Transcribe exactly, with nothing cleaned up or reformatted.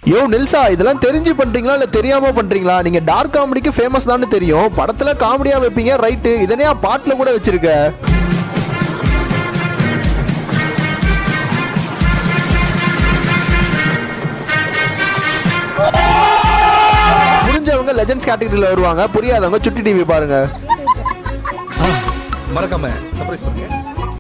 யோ நெல்சா, இதெல்லாம் தெரிஞ்சு பண்றீங்களா இல்ல தெரியாம பண்றீங்களா? நீங்க டார்க் காமெடிக்கு ஃபேமஸ் தான் தெரியும், படத்துல காமெடியா வைப்பீங்க ரைட்டு, இதனையா பாட்டுல கூட வச்சிருக்க? புரிஞ்சவங்க லெஜெண்ட்ஸ் கேட்டகரியில வருவாங்க, புரியாதவங்க சுட்டி டிவி பாருங்க. மறக்காம சர்ப்ரைஸ் பண்ணுங்க.